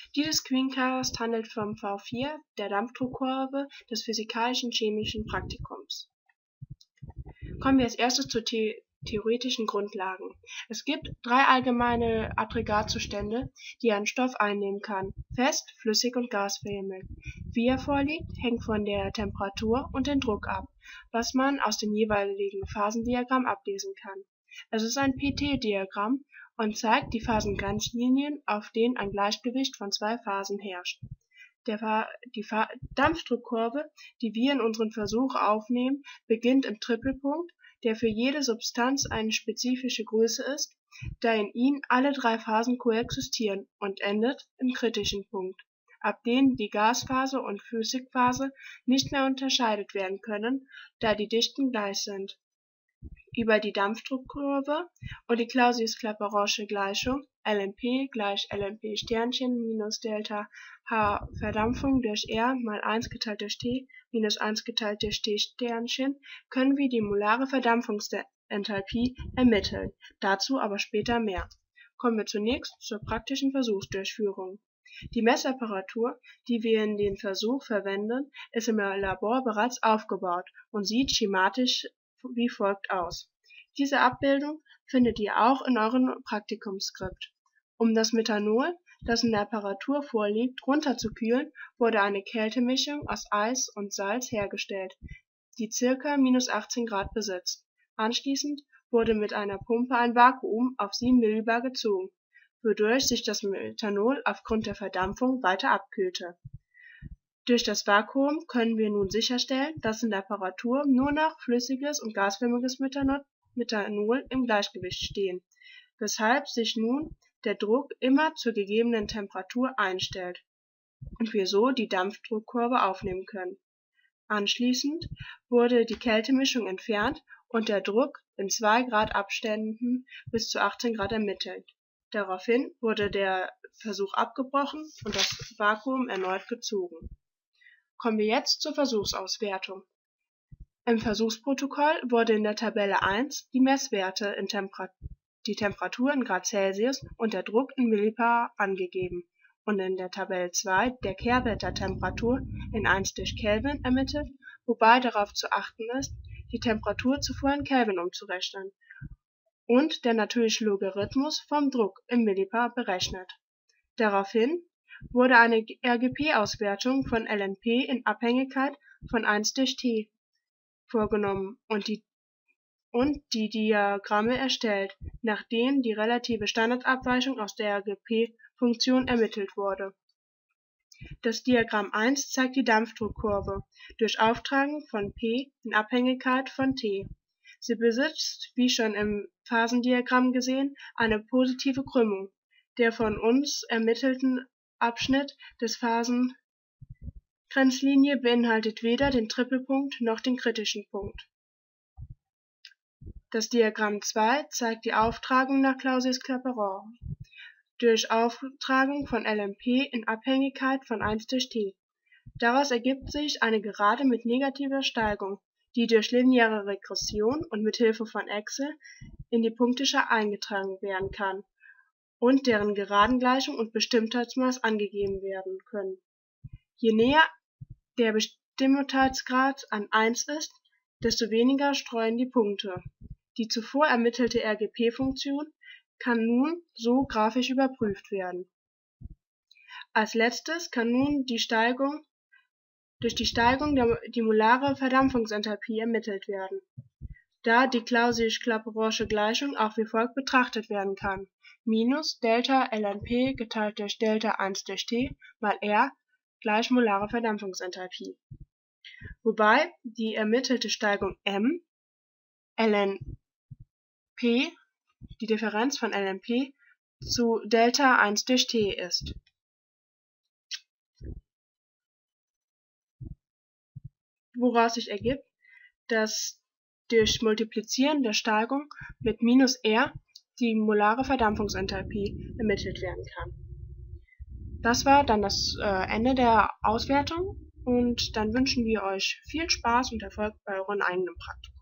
Dieses Screencast handelt vom V4, der Dampfdruckkurve des physikalischen-chemischen Praktikums. Kommen wir als erstes zu theoretischen Grundlagen. Es gibt 3 allgemeine Aggregatzustände, die ein Stoff einnehmen kann: fest, flüssig und gasförmig. Wie er vorliegt, hängt von der Temperatur und dem Druck ab, was man aus dem jeweiligen Phasendiagramm ablesen kann. Es ist ein PT-Diagramm und zeigt die Phasengrenzlinien, auf denen ein Gleichgewicht von 2 Phasen herrscht. Die Dampfdruckkurve, die wir in unserem Versuch aufnehmen, beginnt im Tripelpunkt, der für jede Substanz eine spezifische Größe ist, da in ihnen alle 3 Phasen koexistieren, und endet im kritischen Punkt, ab dem die Gasphase und Flüssigphase nicht mehr unterscheidet werden können, da die Dichten gleich sind. Über die Dampfdruckkurve und die Clausius-Clapeyron'sche Gleichung LMP gleich LMP Sternchen minus Delta H Verdampfung durch R mal 1 geteilt durch T minus 1 geteilt durch T Sternchen können wir die molare Verdampfungsenthalpie ermitteln, dazu aber später mehr. Kommen wir zunächst zur praktischen Versuchsdurchführung. Die Messapparatur, die wir in den Versuch verwenden, ist im Labor bereits aufgebaut und sieht schematisch wie folgt aus. Diese Abbildung findet ihr auch in eurem Praktikumsskript. Um das Methanol, das in der Apparatur vorliegt, runterzukühlen, wurde eine Kältemischung aus Eis und Salz hergestellt, die ca. -18 Grad besitzt. Anschließend wurde mit einer Pumpe ein Vakuum auf 7 Millibar gezogen, wodurch sich das Methanol aufgrund der Verdampfung weiter abkühlte. Durch das Vakuum können wir nun sicherstellen, dass in der Apparatur nur noch flüssiges und gasförmiges Methanol im Gleichgewicht stehen, weshalb sich nun der Druck immer zur gegebenen Temperatur einstellt und wir so die Dampfdruckkurve aufnehmen können. Anschließend wurde die Kältemischung entfernt und der Druck in 2 Grad Abständen bis zu 18 Grad ermittelt. Daraufhin wurde der Versuch abgebrochen und das Vakuum erneut gezogen. Kommen wir jetzt zur Versuchsauswertung. Im Versuchsprotokoll wurde in der Tabelle 1 die Messwerte die Temperatur in Grad Celsius und der Druck in Millibar angegeben und in der Tabelle 2 der Kehrwert der Temperatur in 1 durch Kelvin ermittelt, wobei darauf zu achten ist, die Temperatur zuvor in Kelvin umzurechnen, und der natürliche Logarithmus vom Druck im Millibar berechnet. Daraufhin wurde eine RGP-Auswertung von LNP in Abhängigkeit von 1 durch T vorgenommen und die Diagramme erstellt, nachdem die relative Standardabweichung aus der RGP-Funktion ermittelt wurde. Das Diagramm 1 zeigt die Dampfdruckkurve durch Auftragen von P in Abhängigkeit von T. Sie besitzt, wie schon im Phasendiagramm gesehen, eine positive Krümmung. Der von uns ermittelten Abschnitt des Phasengrenzlinie beinhaltet weder den Tripelpunkt noch den kritischen Punkt. Das Diagramm 2 zeigt die Auftragung nach Clausius-Clapeyron durch Auftragung von LMP in Abhängigkeit von 1 durch T. Daraus ergibt sich eine Gerade mit negativer Steigung, die durch lineare Regression und mit Hilfe von Excel in die Punkteschar eingetragen werden kann und deren Geradengleichung und Bestimmtheitsmaß angegeben werden können. Je näher der Bestimmtheitsgrad an 1 ist, desto weniger streuen die Punkte. Die zuvor ermittelte RGP-Funktion kann nun so grafisch überprüft werden. Als letztes kann nun durch die Steigung die molare Verdampfungsenthalpie ermittelt werden, da die Clausius-Clapeyron'sche Gleichung auch wie folgt betrachtet werden kann: minus Delta LNP geteilt durch Delta 1 durch T mal R gleich molare Verdampfungsenthalpie. Wobei die ermittelte Steigung M LNP, die Differenz von LNP zu Delta 1 durch T ist. Woraus sich ergibt, dass durch Multiplizieren der Steigung mit minus R die molare Verdampfungsenthalpie ermittelt werden kann. Das war dann das Ende der Auswertung und dann wünschen wir euch viel Spaß und Erfolg bei euren eigenen Praktiken.